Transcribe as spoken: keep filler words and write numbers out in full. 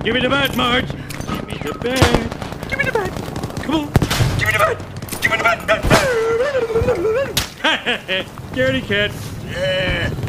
Give me the bat, Marge. Give me the bat. Give me the bat. Come on. Give me the bat. Give me the bat. Scaredy cat. Yeah.